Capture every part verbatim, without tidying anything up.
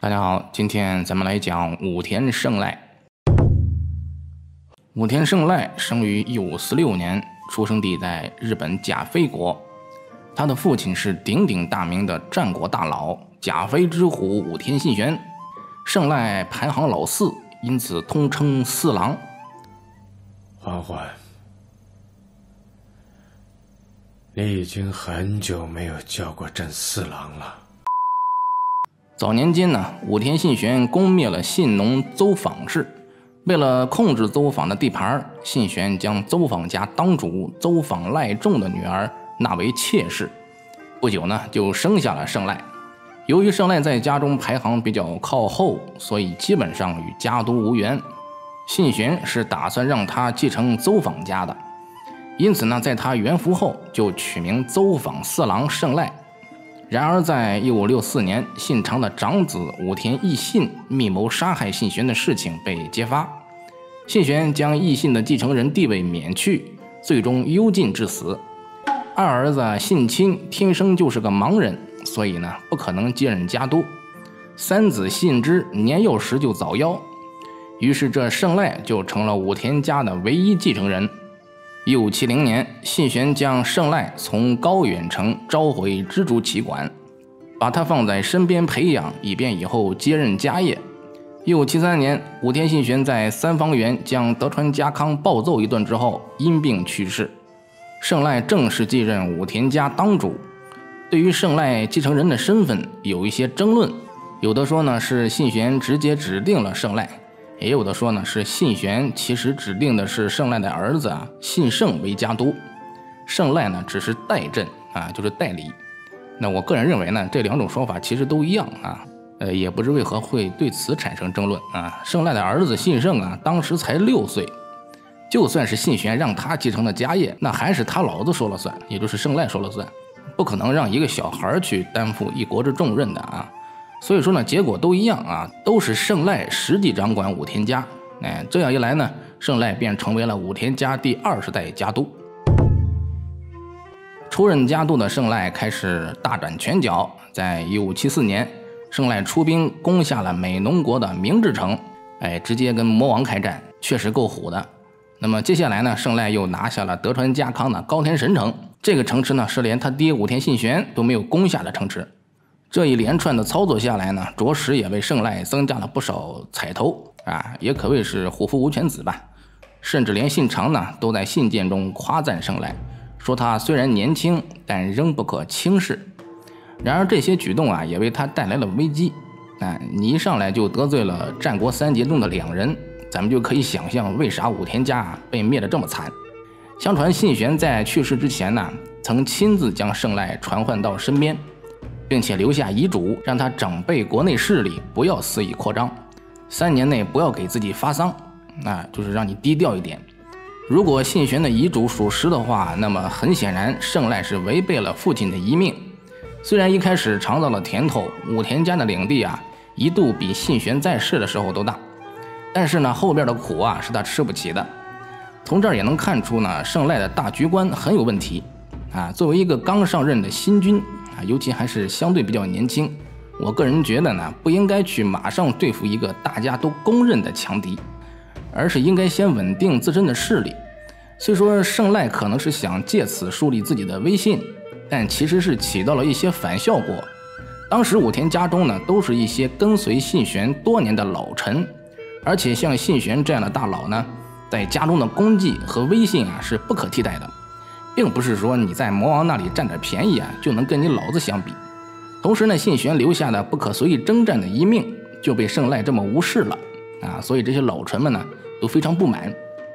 大家好，今天咱们来讲武田胜赖。武田胜赖生于一五四六年，出生地在日本甲斐国。他的父亲是鼎鼎大名的战国大佬甲斐之虎武田信玄，胜赖排行老四，因此通称四郎。 欢欢，你已经很久没有叫过朕四郎了。 早年间呢，武田信玄攻灭了信浓邹访氏，为了控制邹访的地盘，信玄将邹访家当主邹访赖仲的女儿纳为妾室。不久呢，就生下了胜赖。由于胜赖在家中排行比较靠后，所以基本上与家督无缘。信玄是打算让他继承邹访家的，因此呢，在他元服后就取名邹访四郎胜赖。然而在一五六四年，信长的长子武田义信密谋杀害信玄的事情被揭发，信玄将义信的继承人地位免去，最终幽禁致死。二儿子信亲天生就是个盲人，所以呢不可能接任家督。三子信之年幼时就早夭，于是这胜赖就成了武田家的唯一继承人。一五七零年，信玄将胜赖从高远城召回知竹旗馆，把他放在身边培养，以便以后接任家业。一五七三年，武田信玄在三方原将德川家康暴揍一顿之后因病去世，胜赖正式继任武田家当主。对于胜赖继承人的身份有一些争论，有的说呢是信玄直接指定了胜赖，也有的说呢是信玄其实指定的是胜赖的儿子啊信胜为家督，胜赖呢只是代镇啊，就是代理。那我个人认为呢，这两种说法其实都一样啊，呃，也不知为何会对此产生争论啊。胜赖的儿子信胜啊，当时才六岁，就算是信玄让他继承的家业，那还是他老子说了算，也就是胜赖说了算，不可能让一个小孩去担负一国之重任的啊。所以说呢，结果都一样啊，都是胜赖实际掌管武田家。哎，这样一来呢，胜赖便成为了武田家第二十代家督。出任家督的胜赖开始大展拳脚，在一五七四年，胜赖出兵攻下了美浓国的明治城，哎，直接跟魔王开战，确实够虎的。那么接下来呢，胜赖又拿下了德川家康的高田神城，这个城池呢是连他爹武田信玄都没有攻下的城池。这一连串的操作下来呢，着实也为胜赖增加了不少彩头啊，也可谓是虎父无犬子吧。甚至连信长呢都在信件中夸赞胜赖，说他虽然年轻，但仍不可轻视。然而这些举动啊，也为他带来了危机啊！你一上来就得罪了战国三杰中的两人，咱们就可以想象为啥武田家、啊、被灭得这么惨。相传信玄在去世之前呢，曾亲自将胜赖传唤到身边，并且留下遗嘱，让他整备国内势力，不要肆意扩张，三年内不要给自己发丧，啊，就是让你低调一点。如果信玄的遗嘱属实的话，那么很显然胜赖是违背了父亲的遗命。虽然一开始尝到了甜头，武田家的领地啊，一度比信玄在世的时候都大，但是呢，后边的苦啊是他吃不起的。从这儿也能看出呢，胜赖的大局观很有问题啊。作为一个刚上任的新君啊，尤其还是相对比较年轻，我个人觉得呢，不应该去马上对付一个大家都公认的强敌，而是应该先稳定自身的势力。虽说胜赖可能是想借此树立自己的威信，但其实是起到了一些反效果。当时武田家中呢，都是一些跟随信玄多年的老臣，而且像信玄这样的大佬呢，在家中的功绩和威信啊是不可替代的。并不是说你在魔王那里占点便宜啊，就能跟你老子相比。同时呢，信玄留下的不可随意征战的遗命就被胜赖这么无视了啊，所以这些老臣们呢都非常不满。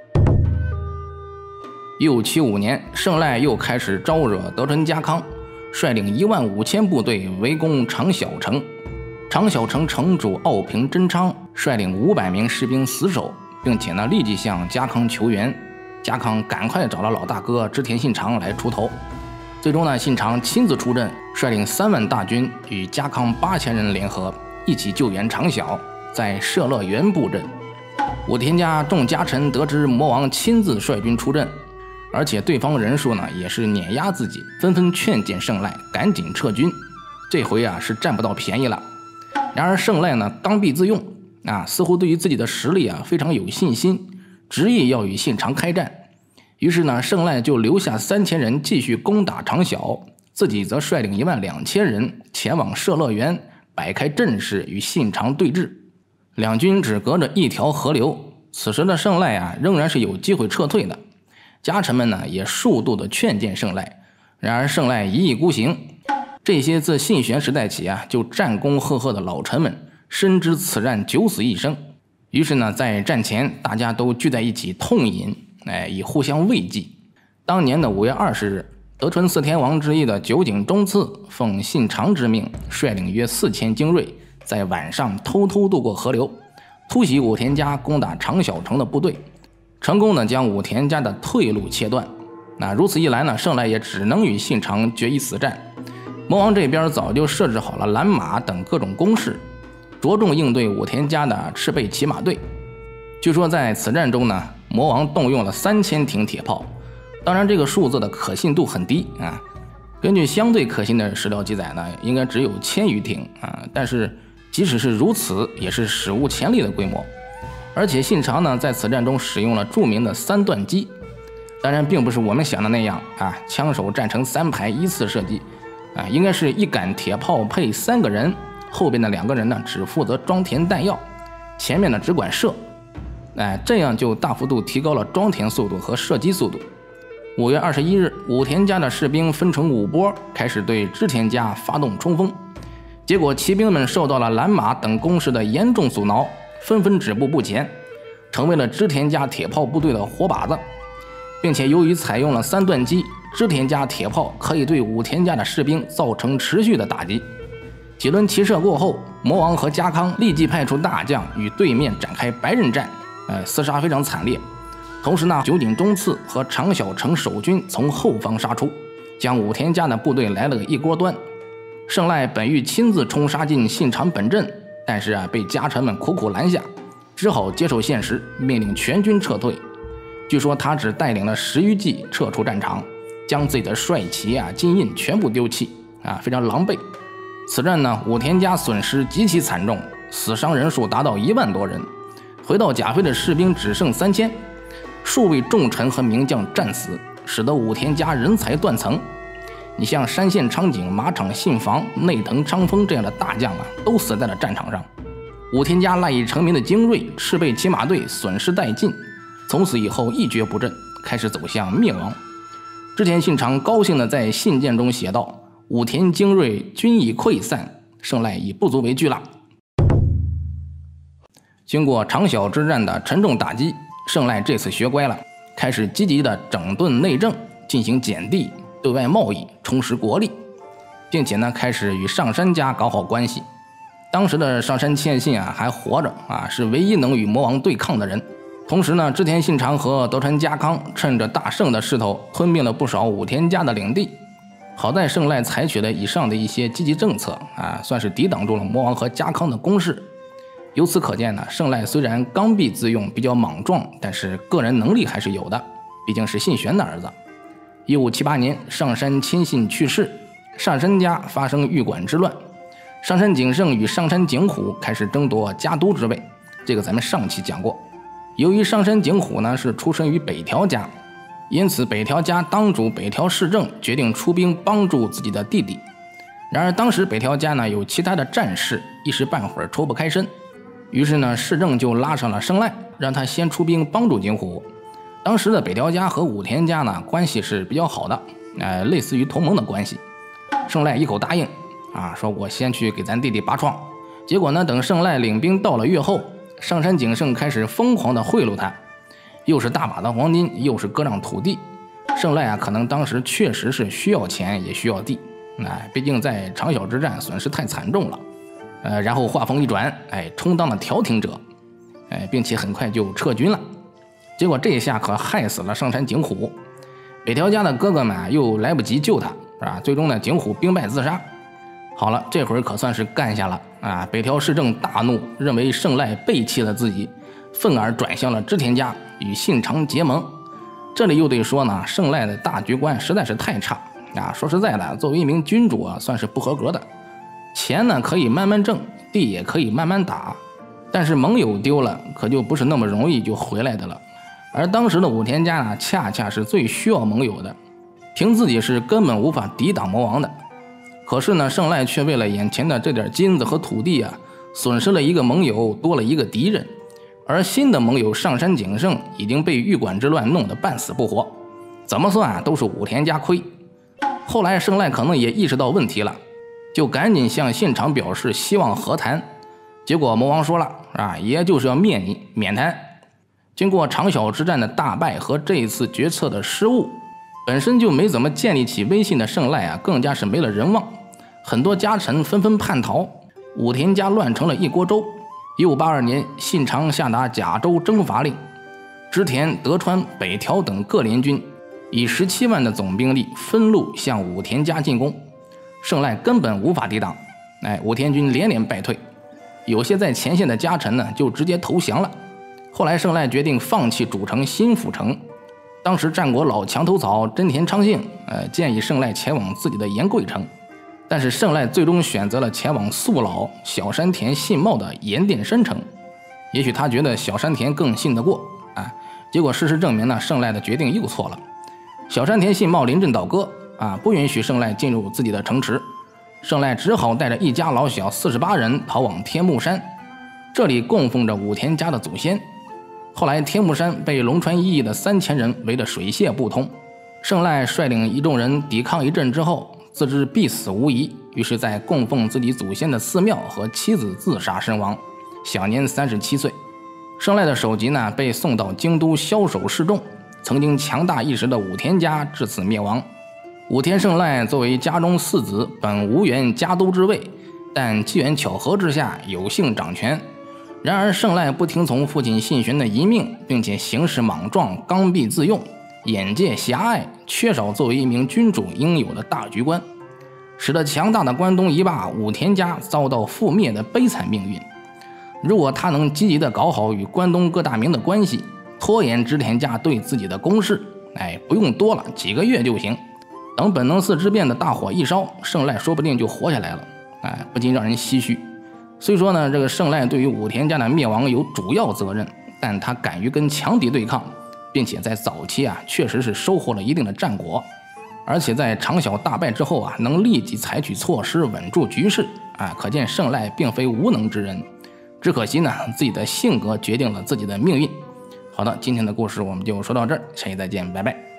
一五七五年，胜赖又开始招惹德川家康，率领一万五千部队围攻长小城。长小城城主奥平真昌率领五百名士兵死守，并且呢立即向家康求援。家康赶快找了老大哥织田信长来出头，最终呢，信长亲自出阵，率领三万大军与家康八千人联合，一起救援长小，在社乐园布阵。武田家众家臣得知魔王亲自率军出阵，而且对方人数呢也是碾压自己，纷纷劝谏胜赖赶紧撤军。这回啊是占不到便宜了。 然而胜赖呢刚愎自用啊，似乎对于自己的实力啊非常有信心，执意要与信长开战。于是呢，胜赖就留下三千人继续攻打长小，自己则率领一万两千人前往社乐园，摆开阵势与信长对峙。两军只隔着一条河流，此时的胜赖啊仍然是有机会撤退的。家臣们呢也数度的劝谏胜赖，然而胜赖一意孤行。这些自信玄时代起啊就战功赫赫的老臣们深知此战九死一生，于是呢在战前大家都聚在一起痛饮，哎，以互相慰藉。当年的五月二十日，德川四天王之一的酒井忠次奉信长之命，率领约四千精锐，在晚上偷偷渡过河流，突袭武田家攻打长小城的部队，成功的将武田家的退路切断。那如此一来呢，胜赖也只能与信长决一死战。魔王这边早就设置好了蓝马等各种攻势，着重应对武田家的赤背骑马队。据说在此战中呢，魔王动用了三千挺铁炮，当然这个数字的可信度很低啊。根据相对可信的史料记载呢，应该只有千余挺啊，但是即使是如此，也是史无前例的规模。而且信长呢，在此战中使用了著名的三段击，当然并不是我们想的那样啊，枪手站成三排依次射击啊，应该是一杆铁炮配三个人，后边的两个人呢只负责装填弹药，前面呢只管射。哎，这样就大幅度提高了装填速度和射击速度。五月二十一日，武田家的士兵分成五波，开始对织田家发动冲锋。结果骑兵们受到了蓝马等攻势的严重阻挠，纷纷止步不前，成为了织田家铁炮部队的活靶子。并且由于采用了三段击，织田家铁炮可以对武田家的士兵造成持续的打击。几轮齐射过后，魔王和家康立即派出大将与对面展开白刃战，呃，厮杀非常惨烈。同时呢，酒井忠次和长小城守军从后方杀出，将武田家的部队来了个一锅端。胜赖本欲亲自冲杀进信长本阵，但是啊，被家臣们苦苦拦下，只好接受现实，命令全军撤退。据说他只带领了十余骑撤出战场，将自己的帅旗啊、金印全部丢弃啊，非常狼狈。此战呢，武田家损失极其惨重，死伤人数达到一万多人。回到甲斐的士兵只剩三千，数位重臣和名将战死，使得武田家人才断层。你像山县昌景、马场信房、内藤昌丰这样的大将啊，都死在了战场上。武田家赖以成名的精锐赤背骑马队损失殆尽，从此以后一蹶不振，开始走向灭亡。织田信长高兴地在信件中写道：武田精锐均已溃散，胜赖已不足为惧了。经过长小之战的沉重打击，胜赖这次学乖了，开始积极地整顿内政，进行减地，对外贸易，充实国力，并且呢开始与上杉家搞好关系。当时的上杉谦信啊还活着啊，是唯一能与魔王对抗的人。同时呢，织田信长和德川家康趁着大胜的势头，吞并了不少武田家的领地。好在胜赖采取了以上的一些积极政策啊，算是抵挡住了魔王和家康的攻势。由此可见呢，胜赖虽然刚愎自用，比较莽撞，但是个人能力还是有的，毕竟是信玄的儿子。一五七八年，上杉谦信去世，上杉家发生御馆之乱，上杉景胜与上杉景虎开始争夺家督之位，这个咱们上期讲过。由于上杉景虎呢是出身于北条家，因此北条家当主北条氏政决定出兵帮助自己的弟弟。然而当时北条家呢有其他的战事，一时半会儿抽不开身，于是呢氏政就拉上了胜赖，让他先出兵帮助景虎。当时的北条家和武田家呢关系是比较好的，呃，类似于同盟的关系。胜赖一口答应啊，说我先去给咱弟弟拔创。结果呢，等胜赖领兵到了越后，上杉景胜开始疯狂的贿赂他，又是大把的黄金，又是割让土地。胜赖啊，可能当时确实是需要钱，也需要地，哎，毕竟在长小之战损失太惨重了。呃，然后话锋一转，哎，充当了调停者，哎，并且很快就撤军了。结果这一下可害死了上杉景虎，北条家的哥哥们啊又来不及救他，是吧？最终呢，景虎兵败自杀。好了，这会儿可算是干下了啊！北条氏政大怒，认为胜赖背弃了自己，愤而转向了织田家，与信长结盟。这里又得说呢，胜赖的大局观实在是太差啊！说实在的，作为一名君主啊，算是不合格的。钱呢可以慢慢挣， 地也可以慢慢打，但是盟友丢了，可就不是那么容易就回来的了。而当时的武田家呢，恰恰是最需要盟友的，凭自己是根本无法抵挡魔王的。可是呢，胜赖却为了眼前的这点金子和土地啊，损失了一个盟友，多了一个敌人。而新的盟友上杉景胜已经被玉馆之乱弄得半死不活，怎么算啊，都是武田家亏。后来胜赖可能也意识到问题了，就赶紧向信长表示希望和谈。结果魔王说了啊，爷就是要灭你，免谈。经过长筱之战的大败和这一次决策的失误，本身就没怎么建立起威信的胜赖啊，更加是没了人望。很多家臣纷纷叛逃，武田家乱成了一锅粥。一五八二年，信长下达甲州征伐令，织田、德川、北条等各联军以十七万的总兵力分路向武田家进攻，胜赖根本无法抵挡，哎，武田军连连败退，有些在前线的家臣呢就直接投降了。后来胜赖决定放弃主城新府城，当时战国老墙头草真田昌幸呃建议胜赖前往自己的岩贵城。但是胜赖最终选择了前往宿老小山田信茂的岩殿山城，也许他觉得小山田更信得过啊。结果事实证明呢，胜赖的决定又错了。小山田信茂临阵倒戈啊，不允许胜赖进入自己的城池，胜赖只好带着一家老小四十八人逃往天目山，这里供奉着武田家的祖先。后来天目山被龙川一役的三千人围得水泄不通，胜赖率领一众人抵抗一阵之后，自知必死无疑，于是在供奉自己祖先的寺庙和妻子自杀身亡，享年三十七岁。胜赖的首级呢，被送到京都枭首示众，曾经强大一时的武田家至此灭亡。武田胜赖作为家中四子，本无缘家督之位，但机缘巧合之下有幸掌权。然而胜赖不听从父亲信玄的遗命，并且行事莽撞，刚愎自用，眼界狭隘，缺少作为一名君主应有的大局观，使得强大的关东一霸武田家遭到覆灭的悲惨命运。如果他能积极地搞好与关东各大名的关系，拖延织田家对自己的攻势，哎，不用多了，几个月就行。等本能寺之变的大火一烧，胜赖说不定就活下来了，哎，不禁让人唏嘘。虽说呢，这个胜赖对于武田家的灭亡有主要责任，但他敢于跟强敌对抗，并且在早期啊，确实是收获了一定的战果，而且在长筱大败之后啊，能立即采取措施稳住局势啊，可见胜赖并非无能之人。只可惜呢，自己的性格决定了自己的命运。好的，今天的故事我们就说到这儿，下期再见，拜拜。